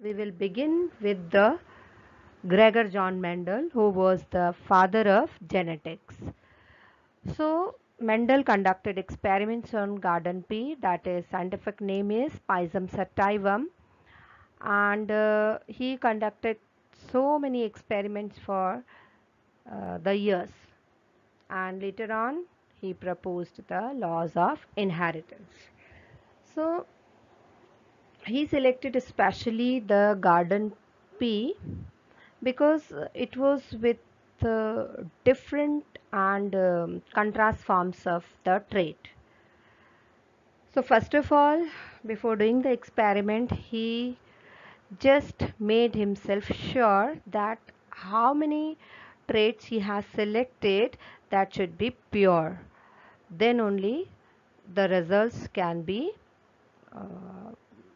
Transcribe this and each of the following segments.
we will begin with the Gregor John Mendel, who was the father of genetics. So Mendel conducted experiments on garden pea, that is scientific name is Pisum sativum, and he conducted so many experiments for the years, and later on he proposed the laws of inheritance. So he selected especially the garden pea because it was with different and contrast forms of the trait. So first of all, before doing the experiment, he just made himself sure that how many traits he has selected that should be pure. Then only the results can be uh,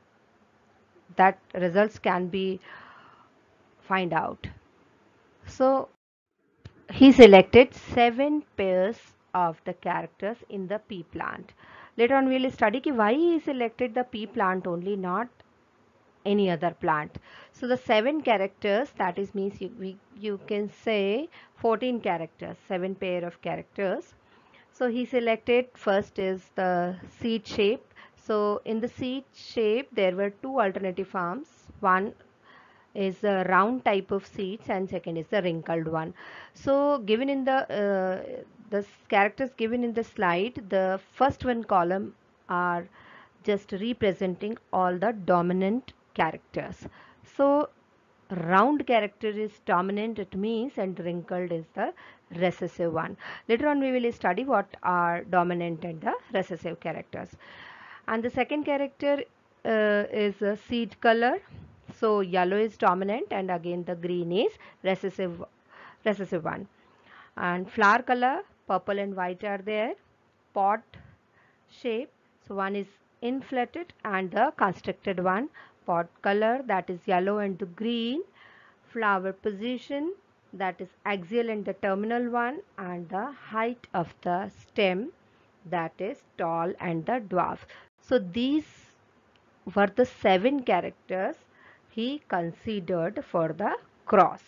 find out. So he selected 7 pairs of the characters in the pea plant. Later on we will study why he selected the pea plant only, not any other plant. So the 7 characters, that is means you can say 14 characters, 7 pair of characters. So he selected first is the seed shape. So in the seed shape there were 2 alternative forms. One is a round type of seeds and second is the wrinkled one. So given in the characters given in the slide, the first one column are just representing all the dominant characters. So round character is dominant, it means, and wrinkled is the recessive one. Later on we will study what are dominant and the recessive characters. And the second character is a seed color. So yellow is dominant and again the green is recessive one. And flower color, purple and white are there. Pot shape, so one is inflated and the constructed one. Pot color, that is yellow and the green. Flower position, that is axial and the terminal one, and the height of the stem, that is tall and the dwarf. So these were the 7 characters he considered for the cross.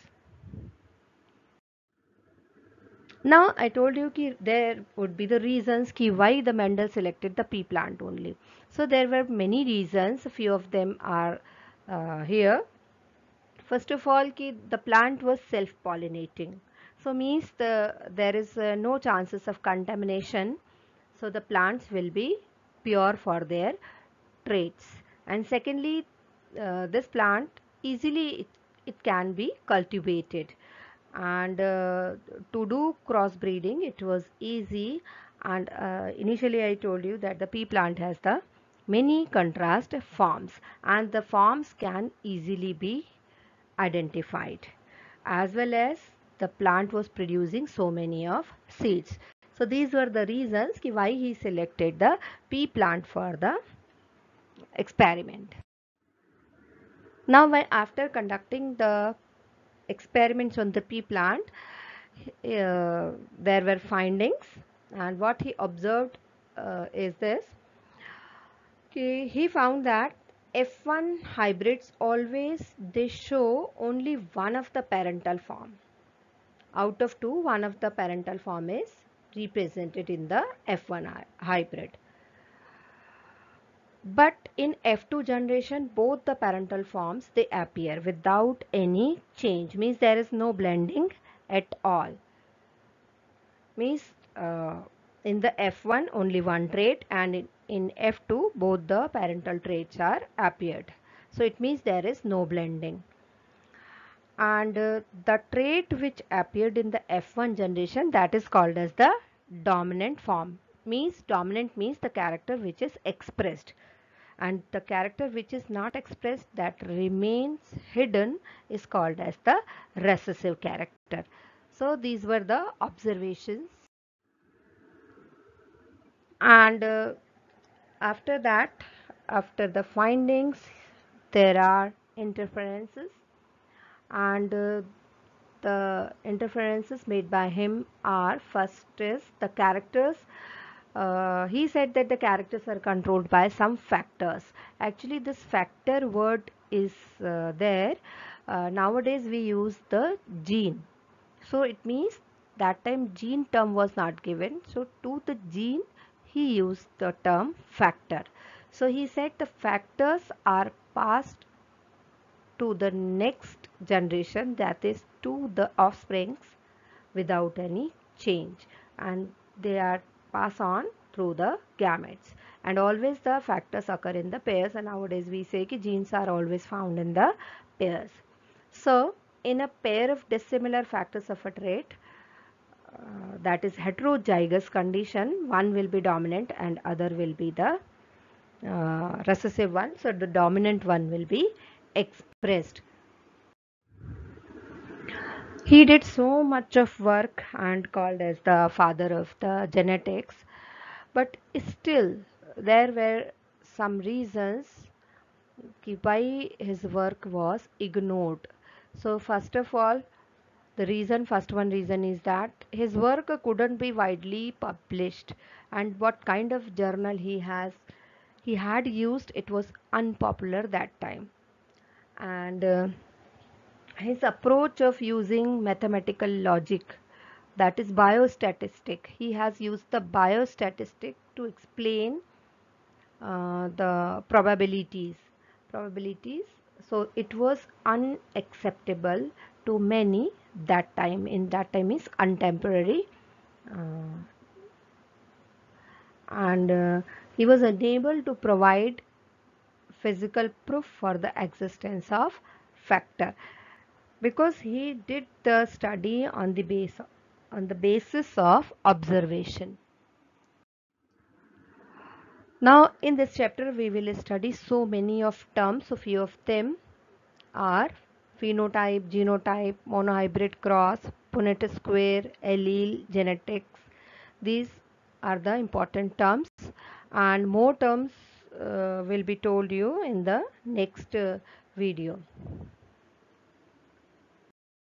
Now I told you ki there would be the reasons ki why the Mendel selected the pea plant only. So there were many reasons. A few of them are here. First of all, ki the plant was self-pollinating. So means there is no chances of contamination. So the plants will be pure for their traits. And secondly, this plant easily it can be cultivated, and to do crossbreeding it was easy. And initially I told you that the pea plant has the many contrast forms and the forms can easily be identified, as well as the plant was producing so many of seeds. So these were the reasons why he selected the pea plant for the experiment. Now after conducting the experiments on the pea plant, there were findings, and what he observed is this. Okay, he found that F1 hybrids always they show only one of the parental form. Out of two, one of the parental form is represented in the F1 hybrid. But in F2 generation, both the parental forms they appear without any change. Means there is no blending at all. Means in the F1 only one trait, and in F2 both the parental traits are appeared. So it means there is no blending. And the trait which appeared in the F1 generation, that is called as the dominant form. Means dominant means the character which is expressed, and the character which is not expressed, that remains hidden, is called as the recessive character. So these were the observations. And after that, after the findings, there are interferences, and the interferences made by him are, first is the characters. He said that the characters are controlled by some factors. Actually this factor word is there, nowadays we use the gene. So it means that time gene term was not given. So to the gene he used the term factor. So he said the factors are passed to the next generation, that is to the offsprings, without any change, and they are passed on through the gametes, and always the factors occur in the pairs, and nowadays we say ki genes are always found in the pairs. So in a pair of dissimilar factors of a trait, that is heterozygous condition, one will be dominant and other will be the recessive one. So the dominant one will be expressed. He did so much of work and called as the father of the genetics, but still there were some reasons why his work was ignored. So first of all, first one reason is that his work couldn't be widely published, and what kind of journal he had used, it was unpopular that time. And his approach of using mathematical logic, that is biostatistic, he has used the biostatistic to explain the probabilities. So it was unacceptable to many that time. In that time is contemporary, uh, and he was unable to provide physical proof for the existence of factor, because he did the study on the basis of observation. Now in this chapter we will study so many of terms. So few of them are phenotype, genotype, monohybrid cross, Punnett square, allele, genetics. These are the important terms, and more terms will be told you in the next video.